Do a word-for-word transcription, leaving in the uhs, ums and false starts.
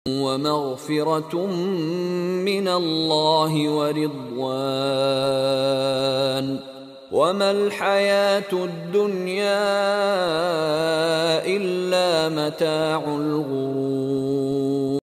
ومغفرة من الله ورضوان، وما الحياة الدنيا إلا متاع الغرور.